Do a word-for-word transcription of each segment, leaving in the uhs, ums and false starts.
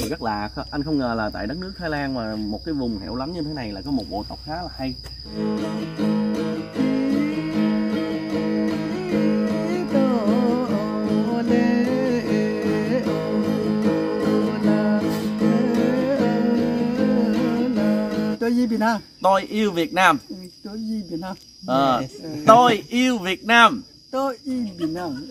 rất lạ, anh không ngờ là tại đất nước Thái Lan mà một cái vùng hẻo lánh như thế này là có một bộ tộc khá là hay. Tôi yêu Việt Nam. Tôi yêu Việt Nam. Tôi yêu Việt Nam. À, tôi yêu Việt Nam. Tôi yêu Việt Nam.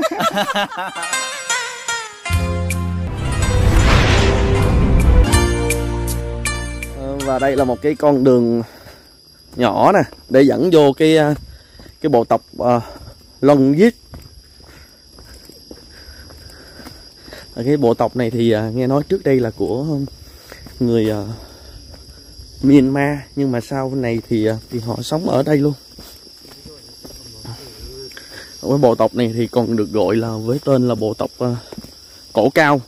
Và đây là một cái con đường nhỏ nè để dẫn vô cái cái bộ tộc uh, Longit. Cái bộ tộc này thì uh, nghe nói trước đây là của người uh, Myanmar, nhưng mà sau này thì uh, thì họ sống ở đây luôn. Cái bộ tộc này thì còn được gọi là với tên là bộ tộc uh, cổ cao.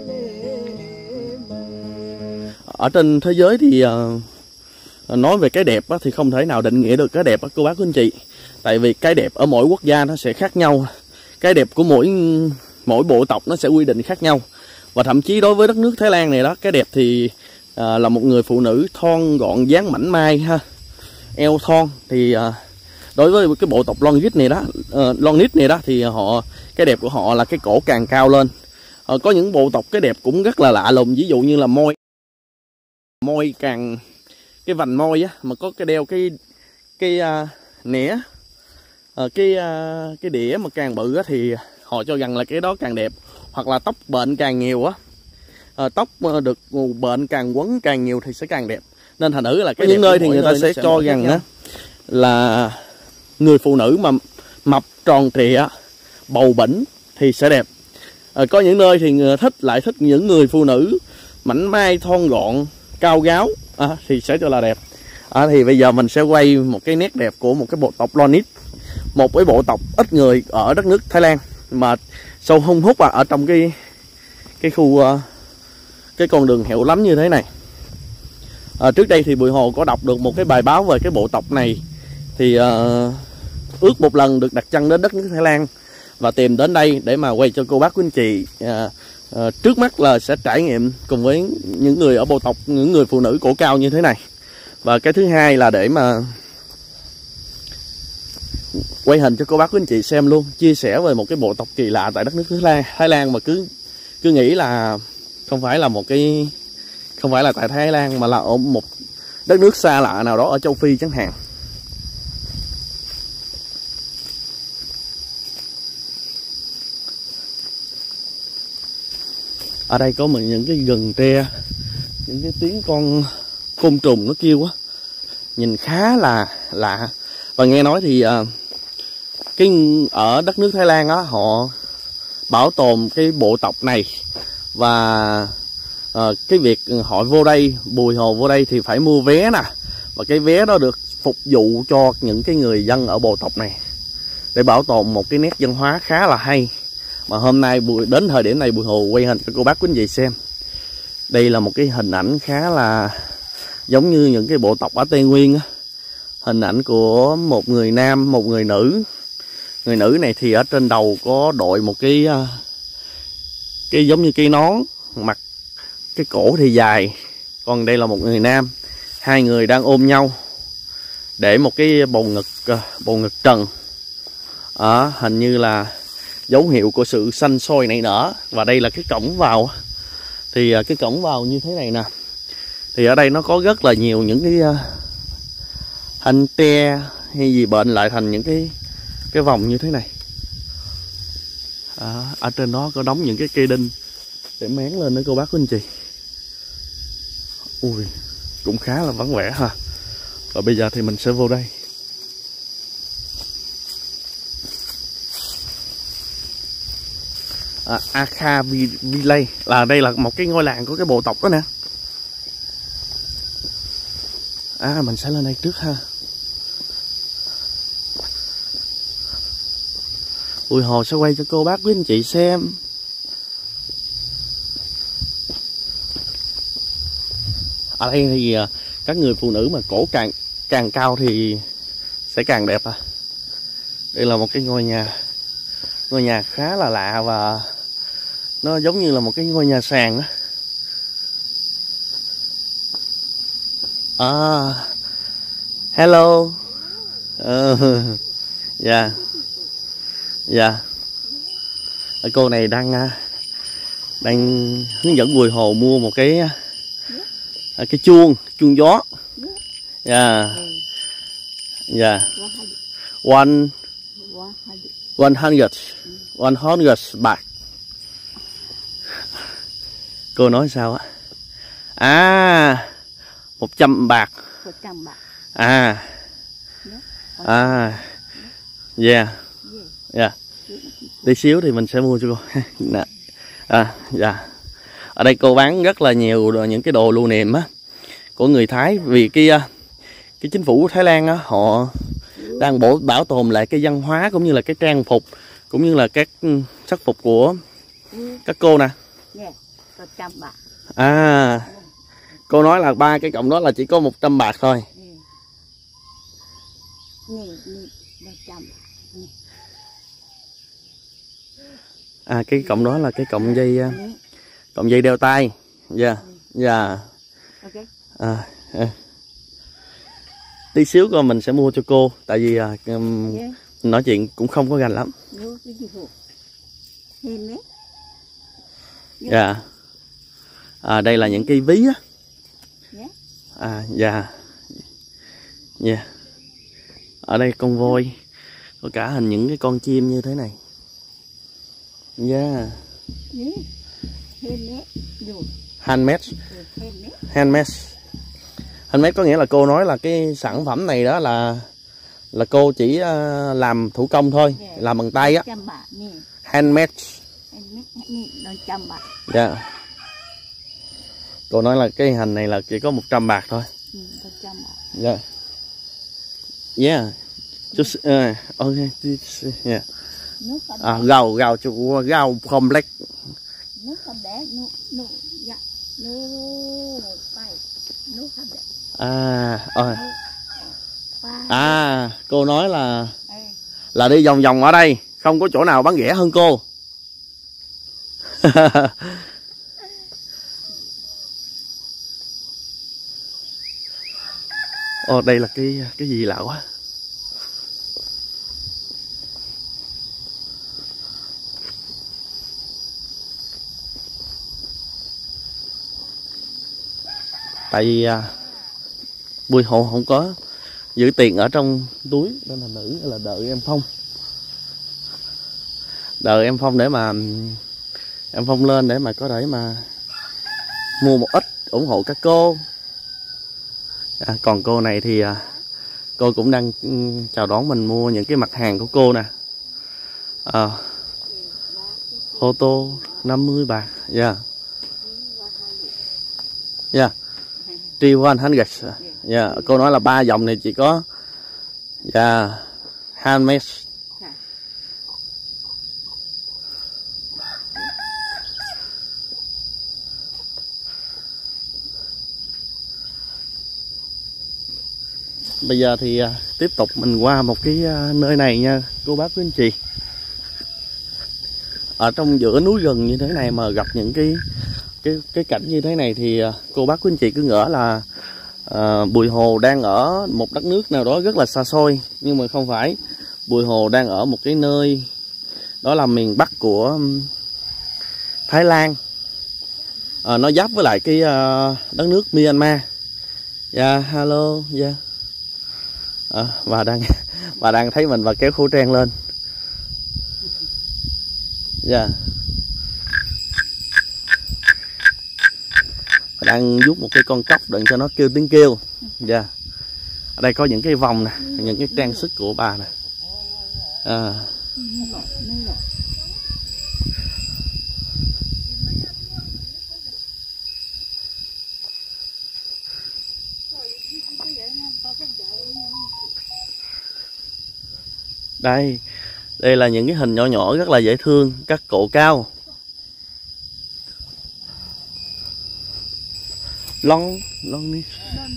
Ở trên thế giới thì uh, nói về cái đẹp á, thì không thể nào định nghĩa được cái đẹp á cô bác cô anh chị. Tại vì cái đẹp ở mỗi quốc gia nó sẽ khác nhau. Cái đẹp của mỗi mỗi bộ tộc nó sẽ quy định khác nhau. Và thậm chí đối với đất nước Thái Lan này đó, cái đẹp thì uh, là một người phụ nữ thon gọn dáng mảnh mai ha, eo thon. Thì uh, đối với cái bộ tộc Longit này đó, uh, Longit này đó thì họ cái đẹp của họ là cái cổ càng cao lên. Uh, có những bộ tộc cái đẹp cũng rất là lạ lùng, ví dụ như là môi môi càng cái vành môi á mà có cái đeo cái cái uh, nĩa uh, cái uh, cái đĩa mà càng bự á thì họ cho rằng là cái đó càng đẹp. Hoặc là tóc bệnh càng nhiều á, uh, tóc uh, được bệnh càng quấn càng nhiều thì sẽ càng đẹp. Nên thành thử là cái những nơi thì người ta sẽ cho rằng á là người phụ nữ mà mập tròn trịa bầu bĩnh thì sẽ đẹp. Uh, có những nơi thì người thích lại thích những người phụ nữ mảnh mai thon gọn cao gáo à, thì sẽ cho là đẹp. À, thì bây giờ mình sẽ quay một cái nét đẹp của một cái bộ tộc Longit, một cái bộ tộc ít người ở đất nước Thái Lan mà sâu hun hút à, ở trong cái cái khu uh, cái con đường hẻo lánh như thế này. À, trước đây thì Bùi Hồ có đọc được một cái bài báo về cái bộ tộc này, thì uh, ước một lần được đặt chân đến đất nước Thái Lan và tìm đến đây để mà quay cho cô bác quý anh chị. Uh, Uh, trước mắt là sẽ trải nghiệm cùng với những người ở bộ tộc, những người phụ nữ cổ cao như thế này. Và cái thứ hai là để mà quay hình cho cô bác quý anh chị xem luôn, chia sẻ về một cái bộ tộc kỳ lạ tại đất nước Thái Lan, Thái Lan mà cứ cứ nghĩ là không phải là một cái không phải là tại Thái Lan mà là ở một đất nước xa lạ nào đó ở châu Phi chẳng hạn. Ở đây có một những cái gừng tre, những cái tiếng con côn trùng nó kêu á, nhìn khá là lạ. Và nghe nói thì uh, cái ở đất nước Thái Lan á, họ bảo tồn cái bộ tộc này. Và uh, cái việc họ vô đây, Bùi Hồ vô đây thì phải mua vé nè. Và cái vé đó được phục vụ cho những cái người dân ở bộ tộc này, để bảo tồn một cái nét văn hóa khá là hay. Mà hôm nay đến thời điểm này Bùi Hồ quay hình cho cô bác quý anh chị xem. Đây là một cái hình ảnh khá là giống như những cái bộ tộc ở Tây Nguyên á. Hình ảnh của một người nam, một người nữ. Người nữ này thì ở trên đầu có đội một cái cái giống như cái nón, mặt cái cổ thì dài. Còn đây là một người nam, hai người đang ôm nhau để một cái bầu ngực bầu ngực trần. À, hình như là dấu hiệu của sự xanh sôi nảy nở. Và đây là cái cổng vào. Thì cái cổng vào như thế này nè. Thì ở đây nó có rất là nhiều những cái thanh tre hay gì bệnh lại thành những cái cái vòng như thế này. À, ở trên đó có đóng những cái cây đinh để mén lên đó cô bác quý anh chị. Ui, cũng khá là vắng vẻ ha. Và bây giờ thì mình sẽ vô đây. À, Akha Village là đây là một cái ngôi làng của cái bộ tộc đó nè. À, mình sẽ lên đây trước ha. Bùi Hồ sẽ quay cho cô bác quý anh chị xem. Ở đây thì các người phụ nữ mà cổ càng càng cao thì sẽ càng đẹp à. Đây là một cái ngôi nhà, ngôi nhà khá là lạ và nó giống như là một cái ngôi nhà sàn á. À, hello. Ờ, dạ. Dạ. Cô này đang đang hướng dẫn Bùi Hồ mua một cái cái chuông, chuông gió. Dạ. Dạ. One one hundred one hundred bạc. Cô nói sao á? À, một trăm bạc. một trăm bạc. À. À. Yeah. Yeah. Tí xíu thì mình sẽ mua cho cô. Nè. À, dạ. Ở đây cô bán rất là nhiều những cái đồ lưu niệm á của người Thái, vì cái cái chính phủ Thái Lan á, họ đang bổ bảo tồn lại cái văn hóa cũng như là cái trang phục cũng như là các sắc phục của các cô nè. một trăm bạc. À, cô nói là ba cái cộng đó là chỉ có một trăm bạc thôi. À, cái cộng đó là cái cộng dây cộng dây đeo tay. Dạ. Dạ. À, à. Tí xíu coi mình sẽ mua cho cô, tại vì um, nói chuyện cũng không có gành lắm. Dạ. À, đây là những cái ví á. À, dạ. Dạ. Ở đây con voi, có cả hình những cái con chim như thế này. Yeah. Handmade. Handmade. Handmade có nghĩa là cô nói là cái sản phẩm này đó là là cô chỉ uh, làm thủ công thôi, làm bằng tay á. Handmade. Dạ. Cô nói là cái hình này là chỉ có một trăm bạc thôi. Dạ. Yeah. Just uh, okay. Yeah. À, gạo gạo cho gạo complex. À, ơi. À, cô nói là là đi vòng vòng ở đây, không có chỗ nào bán rẻ hơn cô. Ồ, đây là cái cái gì lạ quá. Tại vì à, Bùi Hồ không có giữ tiền ở trong túi nên là nữ là đợi em Phong. Đợi em Phong để mà em Phong lên để mà có thể mà mua một ít ủng hộ các cô. À, còn cô này thì à, cô cũng đang chào đón mình mua những cái mặt hàng của cô nè. À, ô tô năm mươi bạc. Dạ. Dạ. Tri one hundred. Dạ. Cô nói là ba dòng này chỉ có dạ handmade. Bây giờ thì à, tiếp tục mình qua một cái à, nơi này nha cô bác quý anh chị. Ở trong giữa núi rừng như thế này mà gặp những cái cái cái cảnh như thế này thì à, cô bác quý anh chị cứ ngỡ là à, Bùi Hồ đang ở một đất nước nào đó rất là xa xôi, nhưng mà không phải. Bùi Hồ đang ở một cái nơi đó là miền Bắc của Thái Lan. À, nó giáp với lại cái à, đất nước Myanmar. Dạ, yeah, hello. Dạ. Yeah. À, bà đang bà đang thấy mình và kéo khẩu trang lên. Dạ. Yeah. Đang vuốt một cái con cóc đừng cho nó kêu tiếng kêu. Dạ. Yeah. Ở đây có những cái vòng nè, những cái trang sức của bà nè. À. Đây, đây là những cái hình nhỏ nhỏ rất là dễ thương, các cổ cao. Long, long đi.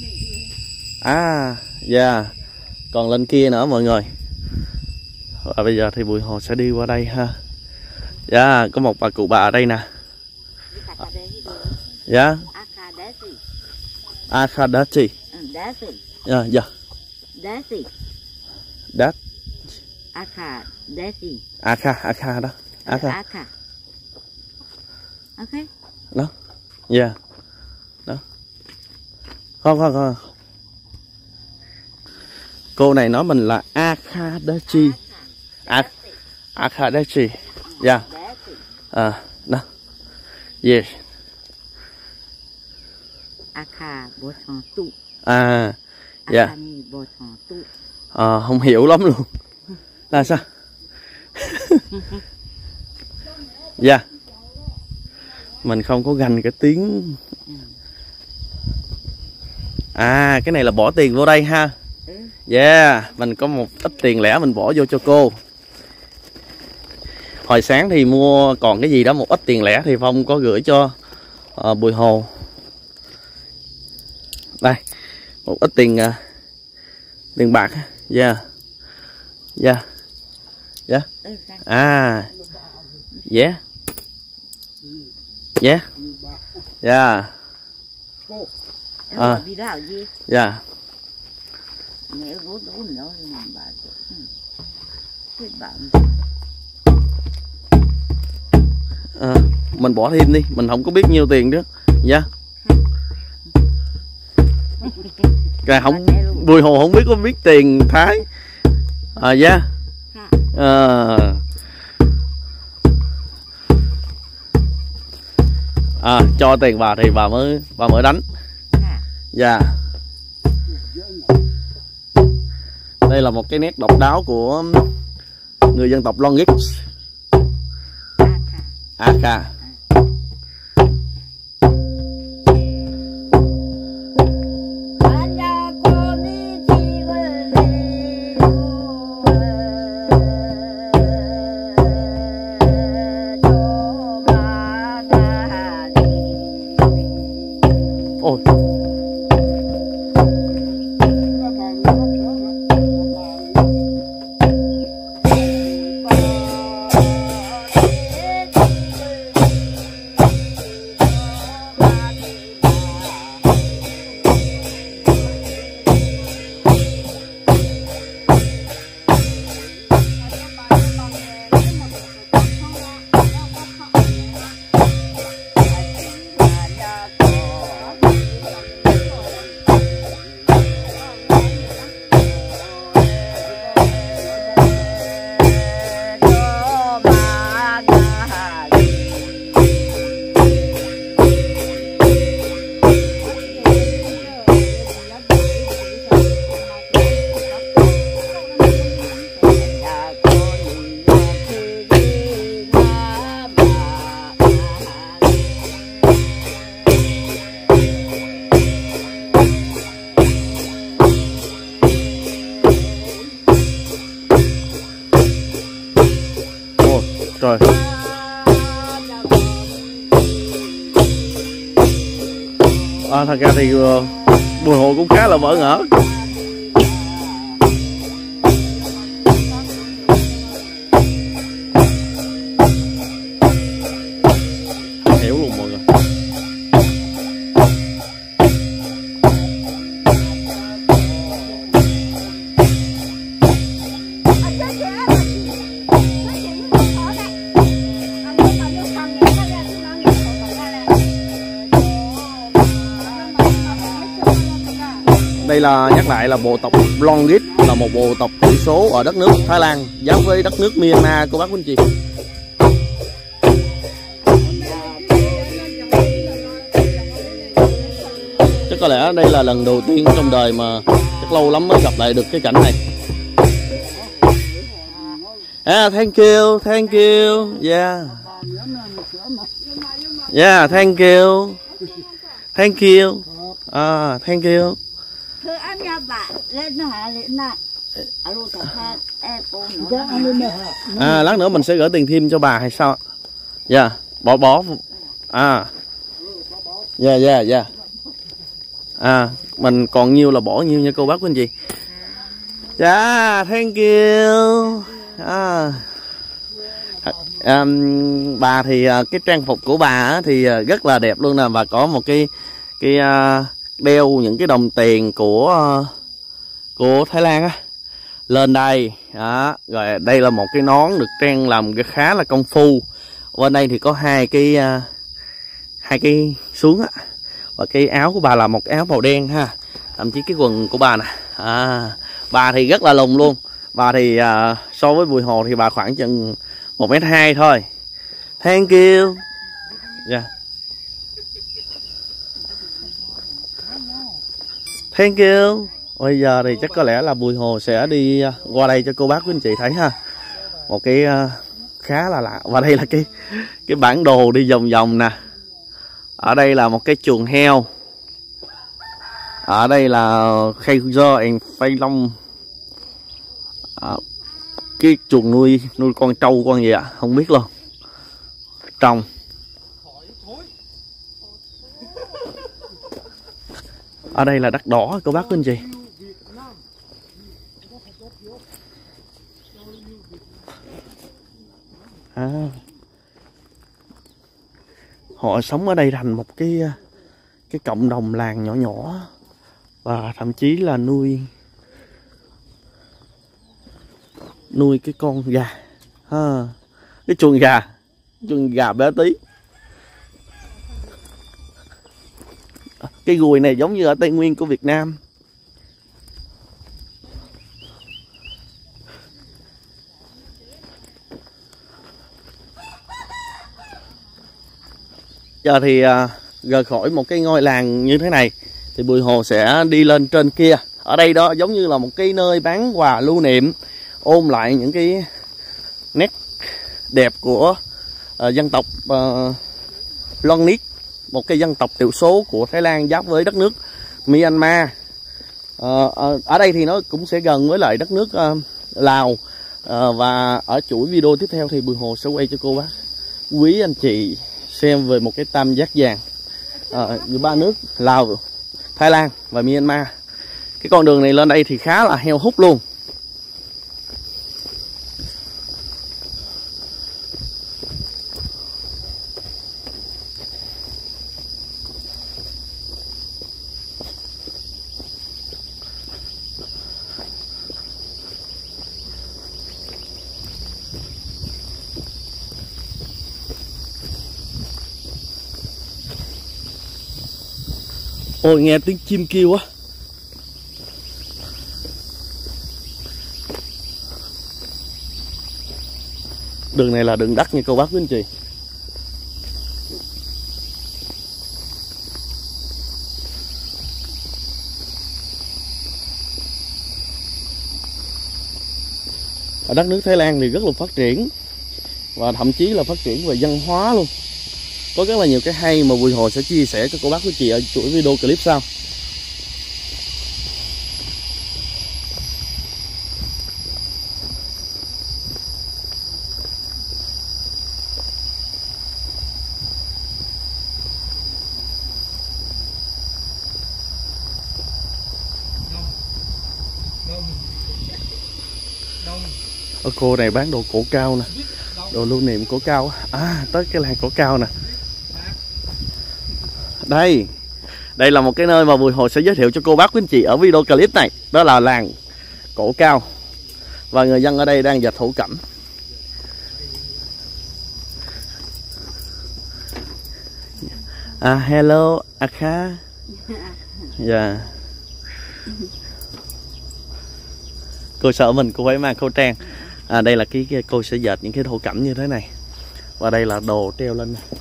À, dạ. Yeah. Còn lên kia nữa mọi người. Và bây giờ thì Bùi Hồ sẽ đi qua đây ha. Dạ, yeah, có một bà cụ bà ở đây nè. Dạ. Yeah. Akadachi. đá gì Dạ, dạ. đá gì Đát. Aka đá gì Aka, Aka đó. Aka. Aka ok Đó. Dạ. Đó. Không, không, không. Cô này nói mình là Akadachi. A Akadachi. Dạ. đá gì À, đó. Yes. Aka bố thằng tụ À, dạ. Aka ni bố thằng tụ À, không hiểu lắm luôn. Là sao? Dạ. Mình không có gành cái tiếng. À, cái này là bỏ tiền vô đây ha. Yeah, mình có một ít tiền lẻ mình bỏ vô cho cô. Hồi sáng thì mua còn cái gì đó một ít tiền lẻ thì Phong có gửi cho uh, Bùi Hồ. Đây, một ít tiền uh, tiền bạc. Yeah. Yeah. Yeah. À. Yeah. Yeah. Yeah. à đi ra gì Yeah. mẹ gốt đủ nữa bà cái bạn À, mình bỏ thêm đi, mình không có biết nhiêu tiền nữa. Dạ. Cái không Bùi Hồ không biết có biết tiền Thái. À dạ. À, à cho tiền bà thì bà mới bà mới đánh. Dạ. Đây là một cái nét độc đáo của người dân tộc Longix. Aka. Ôi. Rồi. À, thật ra thì uh, Bùi Hồ cũng khá là bỡ ngỡ. Hiểu luôn mọi người. Đây là nhắc lại là bộ tộc Longix là một bộ tộc thiểu số ở đất nước Thái Lan giáp với đất nước Myanmar cô bác quý anh chị. Chắc có lẽ đây là lần đầu tiên trong đời mà chắc lâu lắm mới gặp lại được cái cảnh này. Ah, thank you, thank you, yeah, yeah, thank you, thank you, ah, thank you. Thưa anh nhà bạn lên hả lên nè alo thật ha em cô À, lát nữa mình sẽ gửi tiền thêm cho bà hay sao? Dạ, yeah. bỏ bỏ à, dạ dạ dạ. À, mình còn nhiêu là bỏ nhiêu nha cô bác quý anh chị. Dạ, yeah, thank you. À, um, bà thì cái trang phục của bà thì rất là đẹp luôn nè, và có một cái cái uh, đeo những cái đồng tiền của của Thái Lan á lên đây đó. Rồi đây là một cái nón được trang làm cái khá là công phu. Bên đây thì có hai cái uh, hai cái xuống á, và cái áo của bà là một cái áo màu đen ha, thậm chí cái quần của bà nè. À, bà thì rất là lùn luôn. Bà thì uh, so với Bùi Hồ thì bà khoảng chừng một mét hai thôi. Thank you. Yeah. Thank you. Bây giờ thì chắc có lẽ là Bùi Hồ sẽ đi qua đây cho cô bác quý anh chị thấy ha. Một cái uh, khá là lạ. Và đây là cái cái bản đồ đi vòng vòng nè. Ở đây là một cái chuồng heo. Ở đây là Khay Dơ and Phay Long. À, cái chuồng nuôi nuôi con trâu con gì ạ? À? Không biết luôn. Trồng. Ở đây là đất đỏ cô bác quý anh chị. À, họ sống ở đây thành một cái cái cộng đồng làng nhỏ nhỏ, và thậm chí là nuôi nuôi cái con gà ha, cái chuồng gà chuồng gà bé tí. Cái gùi này giống như ở Tây Nguyên của Việt Nam. Giờ thì à, rời khỏi một cái ngôi làng như thế này thì Bùi Hồ sẽ đi lên trên kia. Ở đây đó giống như là một cái nơi bán quà lưu niệm, ôn lại những cái nét đẹp của uh, dân tộc uh, Lon-nít, một cái dân tộc thiểu số của Thái Lan giáp với đất nước Myanmar. Uh, uh, ở đây thì nó cũng sẽ gần với lại đất nước uh, Lào. Uh, và ở chuỗi video tiếp theo thì Bùi Hồ sẽ quay cho cô bác quý anh chị xem về một cái tam giác vàng uh, giữa ba nước Lào, Thái Lan và Myanmar. Cái con đường này lên đây thì khá là heo hút luôn. Ôi nghe tiếng chim kêu á. Đường này là đường đất nha cô bác quý anh chị. Ở đất nước Thái Lan thì rất là phát triển, và thậm chí là phát triển về văn hóa luôn. Có rất là nhiều cái hay mà Bùi Hồ sẽ chia sẻ cho cô bác quý chị ở chuỗi video clip sau. Ở cô này bán đồ cổ cao nè, đồ lưu niệm cổ cao. À, tới cái làng cổ cao nè. Đây, đây là một cái nơi mà Bùi Hồ sẽ giới thiệu cho cô bác quý anh chị ở video clip này. Đó là làng cổ cao, và người dân ở đây đang dệt thổ cẩm. À, hello Akha. Dạ. Yeah. Cô sợ mình cô phải mang khẩu trang. À, đây là cái, cái cô sẽ dệt những cái thổ cẩm như thế này, và đây là đồ treo lên này.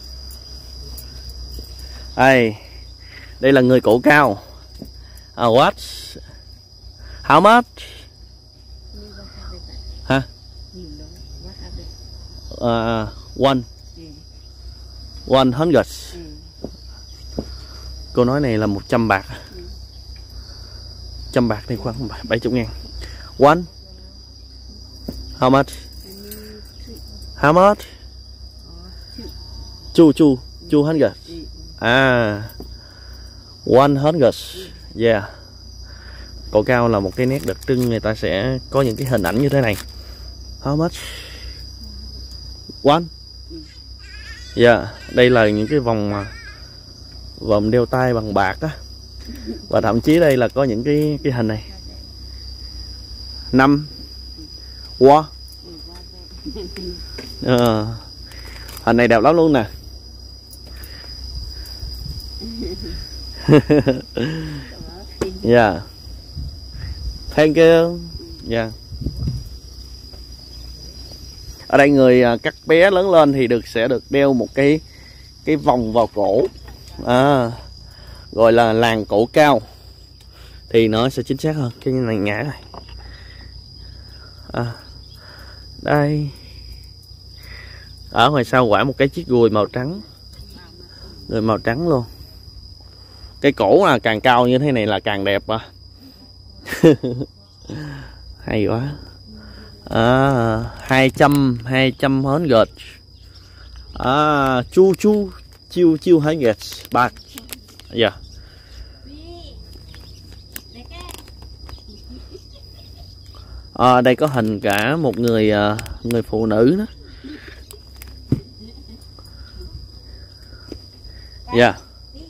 Đây, đây là người cổ cao. À, what? How much? Hả? Uh, one. One hundred. Cô nói này là một trăm bạc. Trăm bạc này khoảng bảy mươi ngàn. One. How much? How much? Two, two, two hundred. À, one hundred. Yeah. Cổ cao là một cái nét đặc trưng, người ta sẽ có những cái hình ảnh như thế này. How much? One. Yeah. Đây là những cái vòng mà vòng đeo tay bằng bạc á. Và thậm chí đây là có những cái cái hình này. Năm. Wow. Ờ. Hình này đẹp lắm luôn nè. Yeah. Thank you. Yeah. Ở đây người các bé lớn lên thì được sẽ được đeo một cái cái vòng vào cổ, à, gọi là làng cổ cao, thì nó sẽ chính xác hơn. Cái này ngã này. À, đây. Ở ngoài sau quả một cái chiếc gùi màu trắng, gùi màu trắng luôn. Cái cổ là càng cao như thế này là càng đẹp à. Hay quá. À, hai trăm hai trăm hến gệt. À, chu chu chiêu chiêu hến gệt bạc. Dạ. À, đây có hình cả một người người phụ nữ đó. Dạ. Yeah.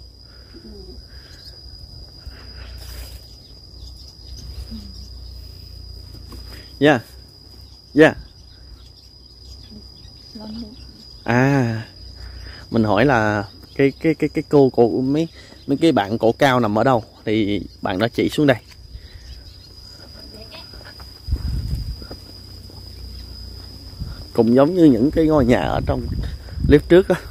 Dạ. Yeah. Dạ. Yeah. À, mình hỏi là cái cái cái cái cô cô mấy mấy cái bạn cổ cao nằm ở đâu thì bạn đã chỉ xuống đây. Cũng giống như những cái ngôi nhà ở trong clip trước đó.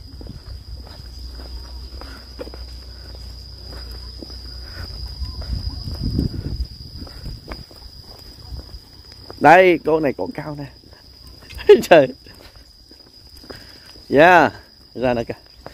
Đây, cô này cổ cao nè. Trời. Yeah, ra nè kìa.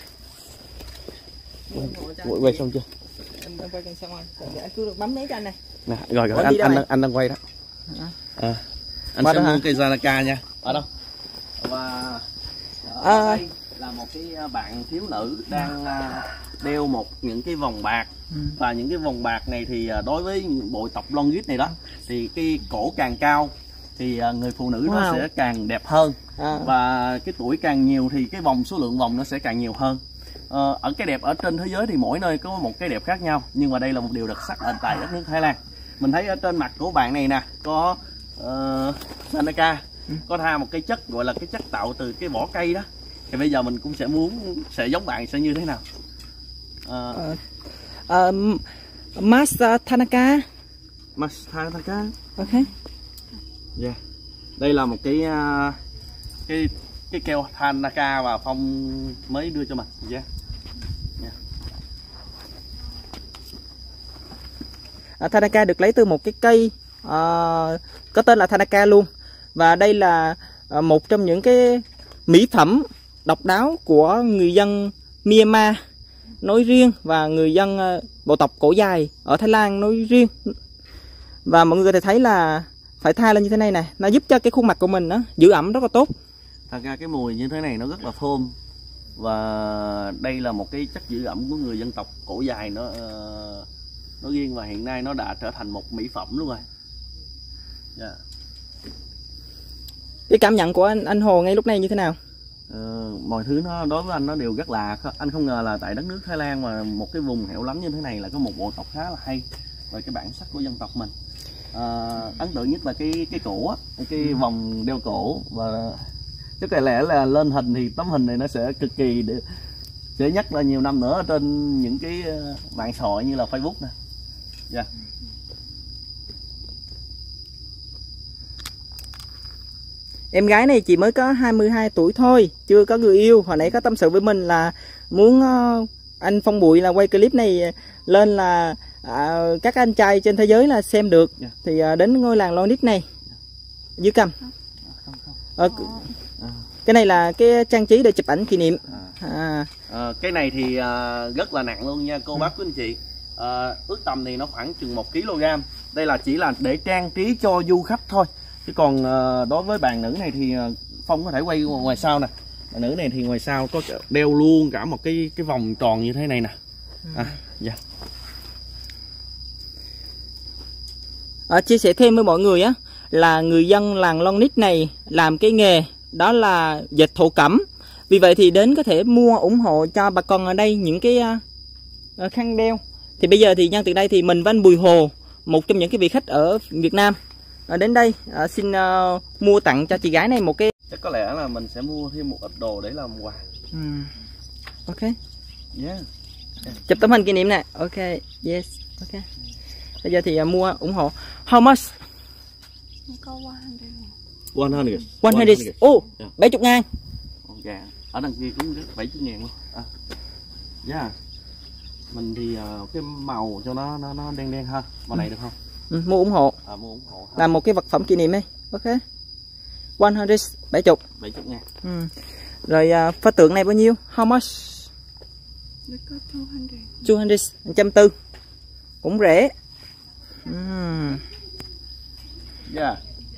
Quay, quay xong chưa? Em đang quay xong rồi. Để cứ được bấm lấy cho anh này. Nè, rồi rồi anh anh đang, anh đang quay đó. À, anh Qua sẽ đó mua hả? cây Zanaka nha. Ở đâu? Và ở À. đây là một cái bạn thiếu nữ đang đeo một những cái vòng bạc. Ừ. Và những cái vòng bạc này thì đối với bộ tộc Longit này đó thì cái cổ càng cao thì người phụ nữ wow. nó sẽ càng đẹp hơn. À. Và cái tuổi càng nhiều thì cái vòng số lượng vòng nó sẽ càng nhiều hơn. Ờ, ở cái đẹp ở trên thế giới thì mỗi nơi có một cái đẹp khác nhau, nhưng mà đây là một điều đặc sắc ở tại đất nước Thái Lan. Mình thấy ở trên mặt của bạn này nè có uh, Zanaka, ừ. có tha một cái chất gọi là cái chất tạo từ cái vỏ cây đó. Thì bây giờ mình cũng sẽ muốn sẽ giống bạn sẽ như thế nào. Uh, uh, uh, Master Tanaka. Master Tanaka. Ok. Yeah. Đây là một cái uh, cái cái keo Tanaka và Phong mới đưa cho mình. Yeah. Yeah. Uh, Tanaka được lấy từ một cái cây uh, có tên là Tanaka luôn. Và đây là uh, một trong những cái mỹ phẩm độc đáo của người dân Myanmar nói riêng và người dân uh, bộ tộc cổ dài ở Thái Lan nói riêng. Và mọi người có thể thấy là phải thay lên như thế này nè, nó giúp cho cái khuôn mặt của mình nó giữ ẩm rất là tốt. Thật ra cái mùi như thế này nó rất là thơm. Và đây là một cái chất giữ ẩm của người dân tộc cổ dài nó uh, nó riêng, và hiện nay nó đã trở thành một mỹ phẩm luôn rồi. Yeah. Cái cảm nhận của anh anh Hồ ngay lúc này như thế nào? Uh, mọi thứ nó đối với anh nó đều rất lạ. Anh không ngờ là tại đất nước Thái Lan mà một cái vùng hẻo lánh như thế này là có một bộ tộc khá là hay về cái bản sắc của dân tộc mình. Uh, ấn tượng nhất là cái cái cổ á, cái ừ. vòng đeo cổ, và chắc có lẽ là lên hình thì tấm hình này nó sẽ cực kỳ để, sẽ nhắc là nhiều năm nữa ở trên những cái mạng xã hội như là Facebook nè. Yeah. Em gái này chỉ mới có hai mươi hai tuổi thôi, chưa có người yêu. Hồi nãy có tâm sự với mình là muốn uh, anh Phong Bụi là quay clip này lên là À, các anh trai trên thế giới là xem được. Yeah. Thì à, đến ngôi làng Longit này. Dưới cầm à, cái này là cái trang trí để chụp ảnh kỷ niệm. à. À. À, cái này thì à, rất là nặng luôn nha cô bác quý anh chị. à, ước tầm thì nó khoảng chừng một ki lô gam. Đây là chỉ là để trang trí cho du khách thôi, chứ còn à, đối với bạn nữ này thì à, Phong có thể quay ngoài sau nè. Bạn nữ này thì ngoài sau có đeo luôn cả một cái cái vòng tròn như thế này nè. À, yeah. À, chia sẻ thêm với mọi người á là người dân làng Longit này làm cái nghề đó là dệt thổ cẩm. Vì vậy thì đến có thể mua ủng hộ cho bà con ở đây những cái uh, khăn đeo Thì bây giờ thì nhân tiện đây thì mình với anh Bùi Hồ, một trong những cái vị khách ở Việt Nam à, đến đây à, xin uh, mua tặng cho chị gái này một cái. Chắc có lẽ là mình sẽ mua thêm một ít đồ để làm quà. uhm. Ok. Yeah. Yeah. Chụp tấm hình kỷ niệm nè. Ok. Yes. Ok. Bây giờ thì uh, mua ủng hộ. How much? Có one hundred. một trăm. một trăm. Ồ, bảy mươi ngàn. Dạ. Ở đằng kia cũng bảy mươi ngàn luôn. À. Yeah. Mình thì uh, cái màu cho nó nó nó đen đen ha. Màu này được không? Ừ, mua ủng hộ. À, mua ủng hộ. Ha. Làm một cái vật phẩm kỷ niệm ấy. Ok. một trăm, bảy mươi. bảy mươi ngàn. Ừ. Rồi uh, pho tượng này bao nhiêu? How much? Nó có two hundred. two hundred. một trăm bốn mươi. Cũng rẻ. Uhm. Yeah.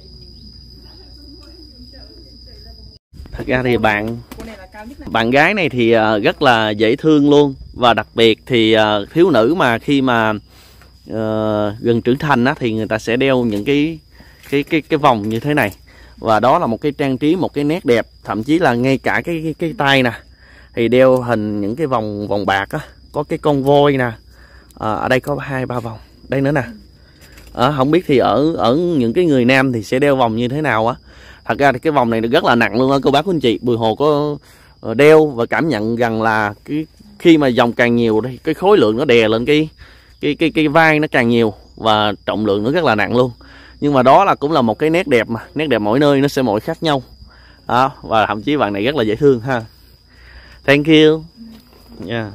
Thật ra thì bạn bạn gái này thì uh, rất là dễ thương luôn, và đặc biệt thì uh, thiếu nữ mà khi mà uh, gần trưởng thành á, thì người ta sẽ đeo những cái cái cái cái vòng như thế này, và đó là một cái trang trí, một cái nét đẹp. Thậm chí là ngay cả cái cái, cái tay nè thì đeo hình những cái vòng vòng bạc á, có cái con voi nè, à, ở đây có hai ba vòng đây nữa nè. À, không biết thì ở ở những cái người nam thì sẽ đeo vòng như thế nào á. Thật ra thì cái vòng này rất là nặng luôn á cô bác cô anh chị. Bùi Hồ có đeo và cảm nhận rằng là cái khi mà vòng càng nhiều thì cái khối lượng nó đè lên cái cái cái cái vai nó càng nhiều, và trọng lượng nó rất là nặng luôn. Nhưng mà đó là cũng là một cái nét đẹp, mà nét đẹp mỗi nơi nó sẽ mỗi khác nhau đó. Và thậm chí bạn này rất là dễ thương ha. Thank you. Yeah.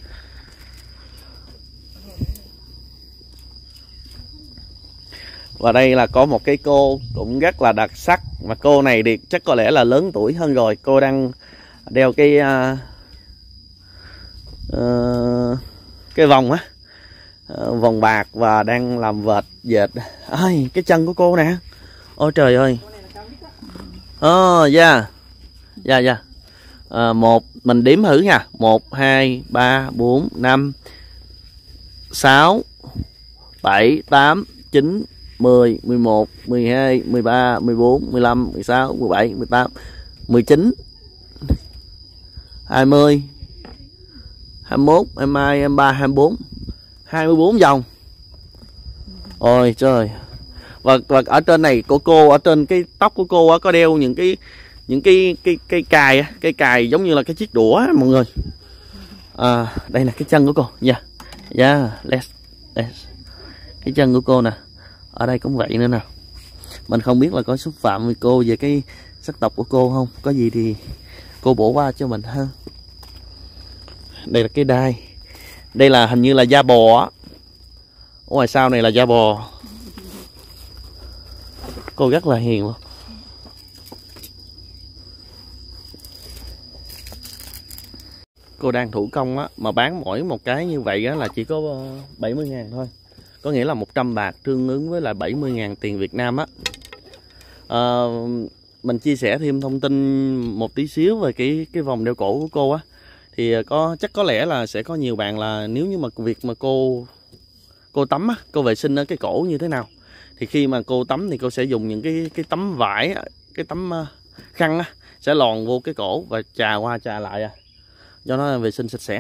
Và đây là có một cái cô cũng rất là đặc sắc, mà cô này thì chắc có lẽ là lớn tuổi hơn rồi. Cô đang đeo cái uh, uh, cái vòng á, uh, vòng bạc, và đang làm vệt dệt. Ai, cái chân của cô nè. Ôi trời ơi. Ồ, oh, dạ. Dạ, dạ. Uh, một, mình đếm thử nha. Một, hai, ba, bốn, năm, sáu, bảy, tám, chín, mười, mười một, mười hai, mười ba, mười bốn, mười lăm, mười sáu, mười bảy, mười tám, mười chín, hai mươi, hai mươi mốt, hai mươi hai, hai mươi ba, hai mươi bốn, hai mươi bốn vòng. Ôi trời. Và, và ở trên này của cô, ở trên cái tóc của cô á, có đeo những cái những cái cái cây cài, cây cài giống như là cái chiếc đũa á, mọi người. À, đây là cái chân của cô. Dạ. Dạ, let's let's. Cái chân của cô nè. Ở đây cũng vậy nữa nè. Mình không biết là có xúc phạm với cô về cái sắc tộc của cô không. Có gì thì cô bổ qua cho mình ha. Đây là cái đai. Đây là hình như là da bò á. Ở ngoài sau này là da bò. Cô rất là hiền luôn. Cô đang thủ công á, mà bán mỗi một cái như vậy á là chỉ có bảy mươi ngàn thôi. Có nghĩa là một trăm bạc tương ứng với là bảy mươi ngàn tiền Việt Nam á. À, mình chia sẻ thêm thông tin một tí xíu về cái cái vòng đeo cổ của cô á. Thì có chắc có lẽ là sẽ có nhiều bạn là nếu như mà việc mà cô cô tắm á, cô vệ sinh ở cái cổ như thế nào. Thì khi mà cô tắm thì cô sẽ dùng những cái cái tấm vải, cái tấm khăn á, sẽ lòn vô cái cổ và chà qua chà lại à, cho nó vệ sinh sạch sẽ.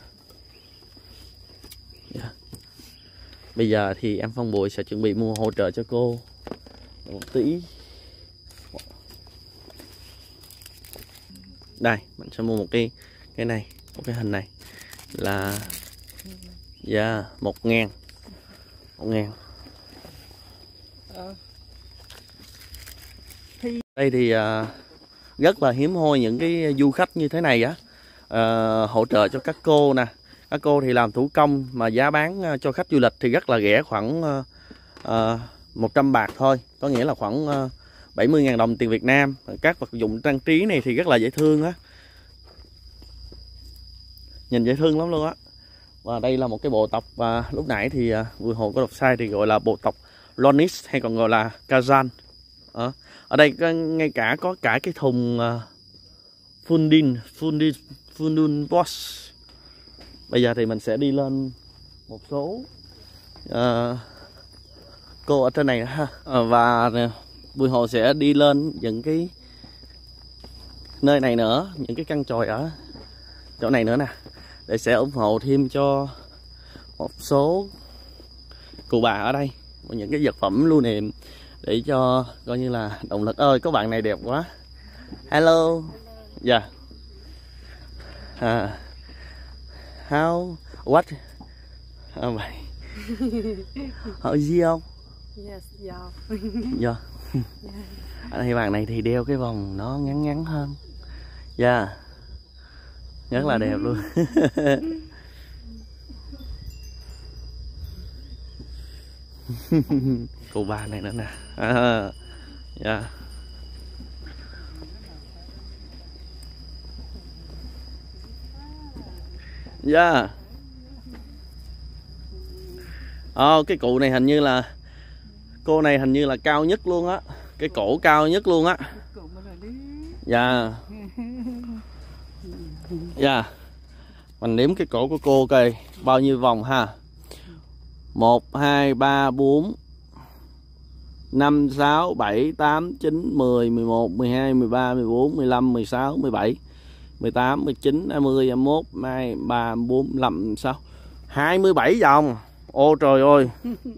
Yeah. Bây giờ thì em Phong Bùi sẽ chuẩn bị mua hỗ trợ cho cô một tí. Đây, mình sẽ mua một cái cái này, một cái hình này là dạ yeah, một ngàn, một ngàn. Đây thì uh, rất là hiếm hoi những cái du khách như thế này á, uh, hỗ trợ cho các cô nè. Các cô thì làm thủ công, mà giá bán cho khách du lịch thì rất là rẻ, khoảng uh, uh, một trăm bạc thôi. Có nghĩa là khoảng uh, bảy mươi ngàn đồng tiền Việt Nam. Các vật dụng trang trí này thì rất là dễ thương á. Nhìn dễ thương lắm luôn á. Và đây là một cái bộ tộc, và lúc nãy thì uh, Bùi Hồ có đọc sai thì gọi là bộ tộc Lonis, hay còn gọi là Kazan. uh, Ở đây ngay cả có cả cái thùng uh, Fundin Fundin Fundin Boss. Bây giờ thì mình sẽ đi lên một số uh, cô ở trên này ha. uh, Và Bùi Hồ sẽ đi lên những cái nơi này nữa, những cái căn chòi ở chỗ này nữa nè, để sẽ ủng hộ thêm cho một số cụ bà ở đây, những cái vật phẩm lưu niệm để cho coi như là động lực. Ơi có bạn này đẹp quá. Hello. Dạ. Yeah. À, how what à, vậy. Hỏi gì không? Yes, yeah. Dạ. Ở đây bạn này thì đeo cái vòng nó ngắn ngắn hơn. Dạ. Yeah. Rất là đẹp luôn. Cô ba này nữa nè. À, dạ. Dạ. Ờ, cái cụ này hình như là cô này hình như là cao nhất luôn á, cái cổ cao nhất luôn á. Dạ. Dạ. Mình đếm cái cổ của cô coi bao nhiêu vòng ha. Một, hai, ba, bốn, năm, sáu, bảy, tám, chín, mười, mười một, mười hai, mười ba, mười bốn, mười lăm, mười sáu, mười bảy, mười tám, mười chín, hai mươi, hai mươi mốt, hai mươi ba, hai mươi bốn, hai mươi lăm, hai mươi sáu, hai mươi bảy vòng. Ô trời ơi.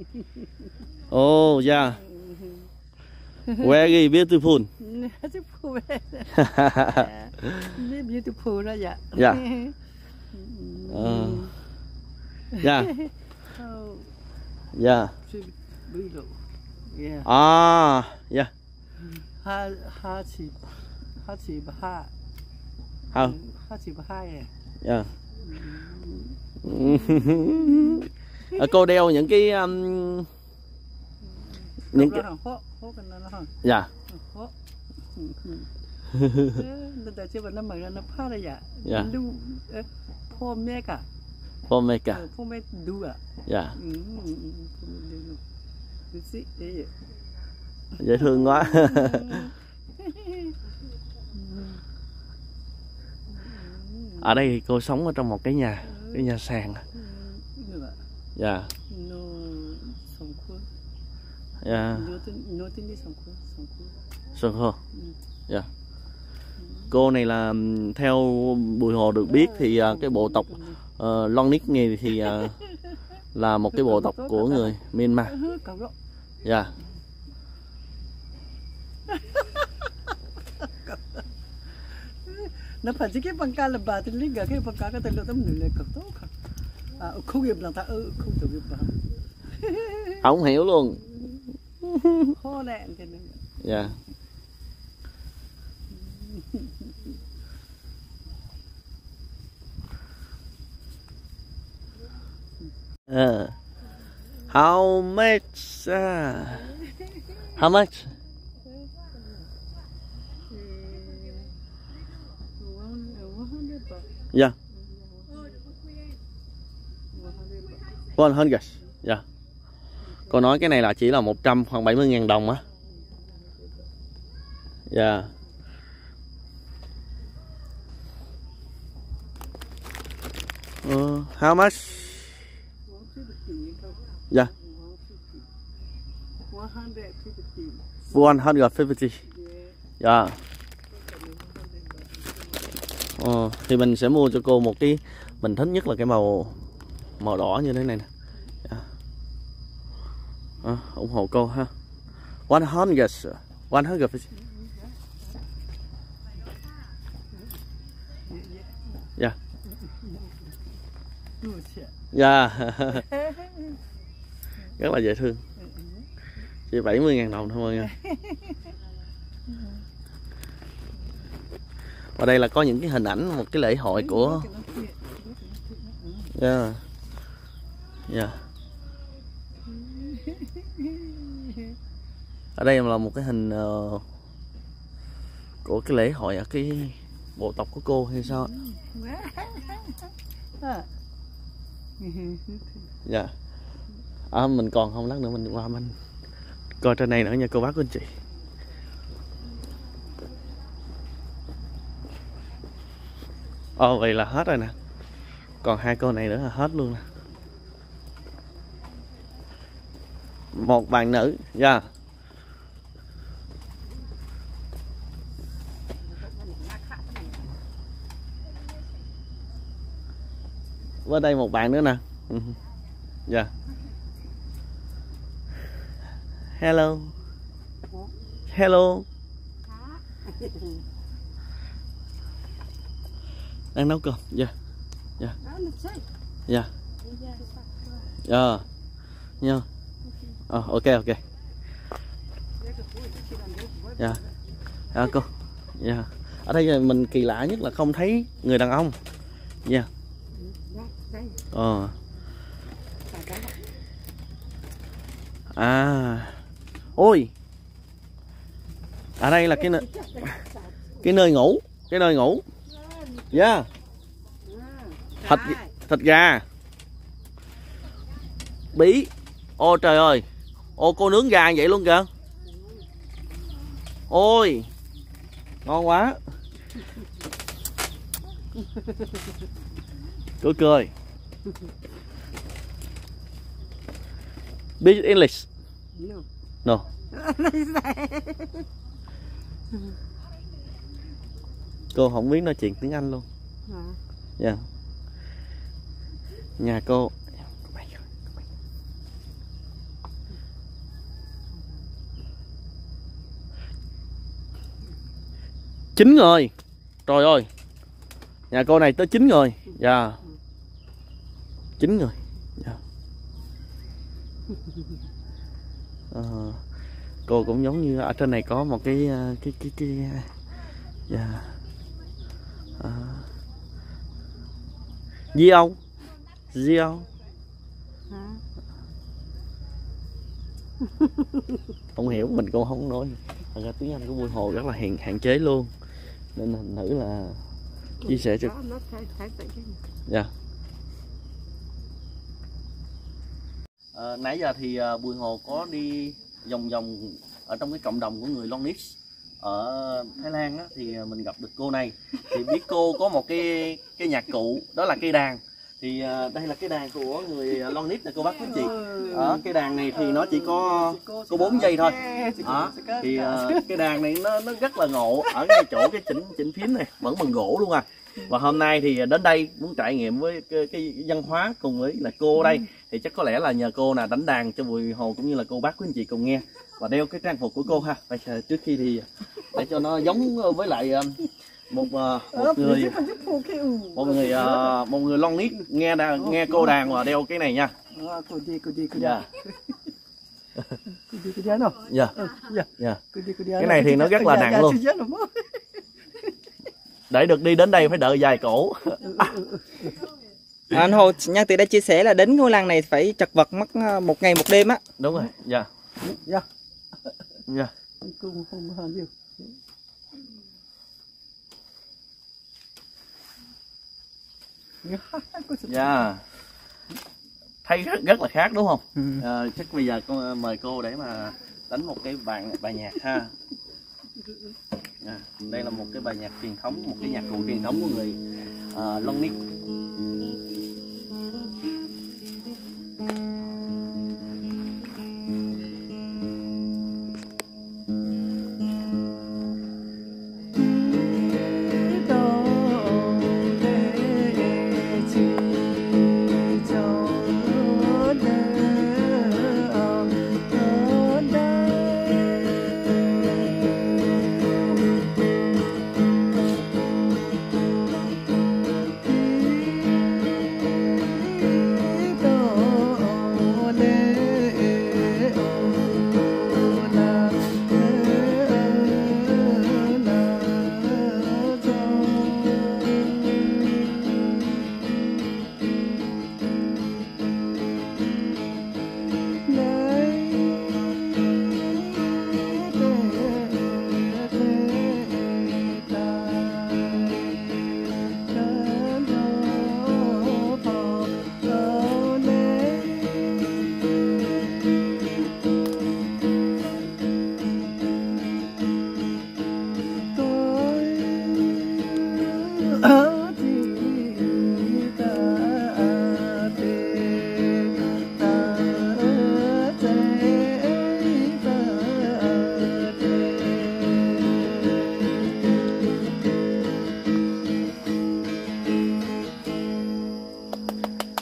Oh yeah. Very beautiful. Beautiful. Beautiful đó dạ. Dạ. Ờ. Dạ. Dạ. À, dạ. Ha ha chỉ ha chỉ ba. Không. Ha chỉ ba hai. Dạ. À, cô đeo những cái um, những cái dạ. Dạ. พ่อแม่กะพ่อแม่กะพ่อแม่ดูอ่ะ dạ. Ừ. Dễ thương quá. Ở đây thì cô sống ở trong một cái nhà, cái nhà sàn. Dạ. Dạ. Sông Hô. Dạ. Cô này là theo Bùi Hồ được biết thì uh, cái bộ tộc uh, Lonic này thì uh, là một cái bộ tộc của người Myanmar. Dạ. Nó phải chỉ cái bằng ca là bà thì lính cả cái bằng ca cái tên là tấm nửa cực tốt không? À, không hiểu là ta ư không hiểu biết bà. Không hiểu luôn. Khó đạn thế này. Dạ. Uh, how much? Uh, how much? Yeah. one hundred. Yeah. Cô nói cái này là chỉ là một trăm khoảng bảy mươi ngàn đồng á. Yeah. Uh, how much? Yeah. one hundred fifty. Yeah. Ờ, thì mình sẽ mua cho cô một cái, mình thích nhất là cái màu màu đỏ như thế này nè. Yeah. À, ủng hộ cô ha. one hundred. one hundred fifty. Yeah. Yeah. Rất là dễ thương. Chỉ bảy mươi ngàn đồng thôi mọi người. Ở đây là có những cái hình ảnh một cái lễ hội của yeah. Yeah. Ở đây là một cái hình uh, của cái lễ hội ở cái bộ tộc của cô hay sao? Dạ. À, mình còn không, lát nữa mình qua mình coi trên này nữa nha cô bác cô anh chị. Ồ, vậy là hết rồi nè. Còn hai cô này nữa là hết luôn nè. Một bạn nữ. Dạ. Yeah. Bên đây một bạn nữa nè. Dạ. Hello. Hello. Đang nấu cơm. Dạ. Dạ. Dạ. Dạ. Dạ. Ờ, ok ok. Dạ. Dạ cô. Dạ. Ở đây mình kỳ lạ nhất là không thấy người đàn ông. Dạ. Ờ. À. Ôi. Ở đây là cái nơi cái nơi ngủ, cái nơi ngủ. Dạ. Yeah. Thịt thịt gà. Bí. Ô trời ơi. Ô cô nướng gà vậy luôn kìa. Ôi. Ngon quá. Cười cười. Speak English. No. No. Cô không biết nói chuyện tiếng Anh luôn. Dạ. Yeah. Nhà cô. Chín người. Trời ơi. Nhà cô này tới chín người. Dạ. Yeah. Chín người. Dạ. Yeah. Uh, cô cũng giống như ở trên này có một cái cái cái cái dạ. Yeah. Uh. Diêu. Diêu. Không hiểu, mình cũng không nói. Thật ra tiếng Anh của Buôn Hồ rất là hạn hạn chế luôn, nên là nữ là chia sẻ cho. Dạ. À, nãy giờ thì uh, Buôn Hồ có đi vòng vòng ở trong cái cộng đồng của người Longnis ở Thái Lan á, thì mình gặp được cô này, thì biết cô có một cái cái nhạc cụ, đó là cây đàn. Thì uh, đây là cái đàn của người Longnis này cô bác quý chị. Ở cái đàn này thì nó chỉ có có bốn dây thôi. Đó. Thì uh, cái đàn này nó nó rất là ngộ ở ngay chỗ cái chỉnh chỉnh phím này vẫn bằng gỗ luôn à. Và hôm nay thì đến đây muốn trải nghiệm với cái, cái văn hóa cùng với là cô đây, thì chắc có lẽ là nhờ cô là đánh đàn cho Buôn Hồ cũng như là cô bác quý anh chị cùng nghe và đeo cái trang phục của cô ha. Bây giờ trước khi thì để cho nó giống với lại một một người một người một người Longnis nghe đàn, nghe cô đàn và đeo cái này nha. Dạ. Dạ. Dạ. Cái này thì nó rất là nặng luôn. Để được đi đến đây phải đợi dài cổ. À. Anh Hồ nhân từ đây chia sẻ là đến ngôi làng này phải chật vật mất một ngày một đêm á. Đúng rồi. Dạ. Dạ. Dạ. Dạ. Thấy rất, rất là khác đúng không? Ừ. À, chắc bây giờ con mời cô để mà đánh một cái bài bài nhạc ha. À, đây là một cái bài nhạc truyền thống, một cái nhạc cụ truyền thống của người uh, Longnis.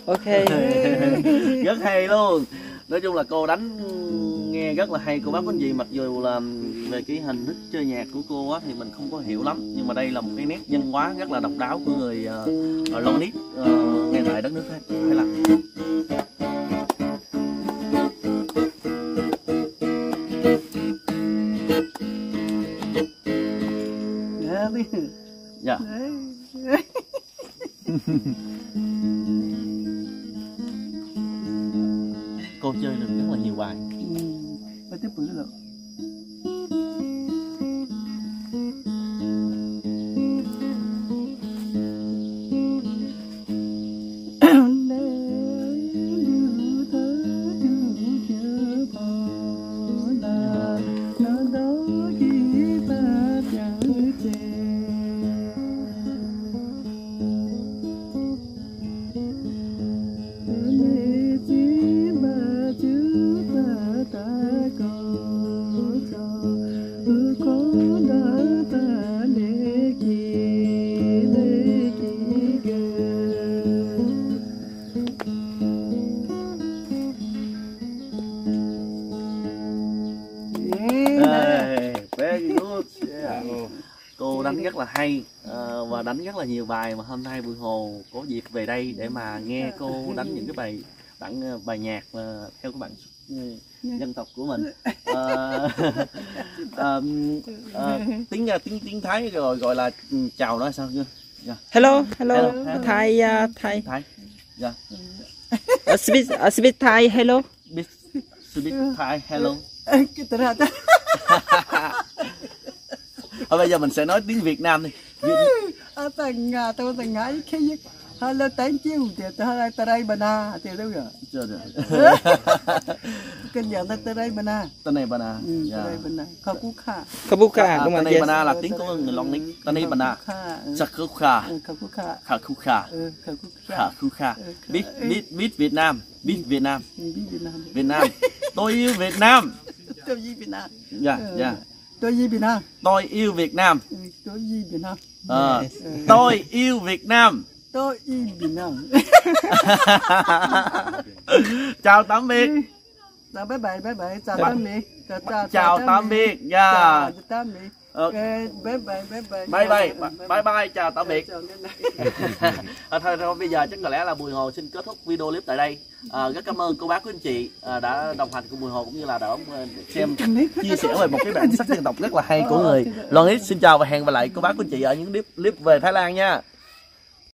Ok. Rất hay luôn. Nói chung là cô đánh nghe rất là hay cô bác quý anh chị, mặc dù là về cái hình thức chơi nhạc của cô á thì mình không có hiểu lắm, nhưng mà đây là một cái nét văn hóa rất là độc đáo của người uh, Lon Nít uh, ngay tại đất nước Thái Lan. Dạ. Cô chơi được rất là nhiều bài. Phải tiếp bữa rồi. Cô đánh rất là hay uh, và đánh rất là nhiều bài, mà hôm nay Bùi Hồ có dịp về đây để mà nghe cô đánh những cái bài bản bài nhạc uh, theo cái bản uh, dân tộc của mình. Uh, uh, uh, tiếng tiếng tiếng Thái rồi gọi là chào nó sao chưa? Yeah. Hello, hello, Hello, hello. Thai, uh, Thai. Thái. Dạ. Uh, speak, uh, speak Thai, hello. Speak, speak Thai, hello. Cái từ ra ta. Thôi bây giờ mình sẽ nói tiếng Việt Nam đi. À, tầng à, tôi tầng ngái khi hello thank you thì tôi tới đây bana thì đâu rồi. Chưa được. Cần giờ tới đây bana. Tên này bana. Tới đây bana. Kakuka. Kabuka, đúng Tên rồi. này Yes. bana là tiếng của người Lon Nít. Tên này bana. Sakukha. Kakuka. Kakuka. Kakuka. Biết biết biết Việt Nam. Biết Việt Nam. Việt Nam. Tôi yêu Việt Nam. Tôi yêu Việt Nam. Dạ, dạ. Tôi yêu Việt Nam. Tôi yêu Việt Nam. Tôi yêu Việt Nam. Ờ, tôi yêu Việt Nam. Tôi yêu Việt Nam. Chào tạm biệt. Chào bye bye bye bye. Chào tạm biệt. Chào tạm biệt. Dạ. Chào tạm biệt. Ok, bye bye bye bye. Bye bye. Bye bye. Chào tạm biệt. À, thôi, thôi bây giờ chắc có lẽ là Bùi Hồ xin kết thúc video clip tại đây. À, rất cảm ơn cô bác quý anh chị à, đã đồng hành cùng Bùi Hồ, cũng như là đã xem chia sẻ về một cái bản sắc dân tộc rất là hay của người Lon Nít. Xin chào và hẹn gặp lại cô bác quý anh chị ở những clip clip về Thái Lan nha.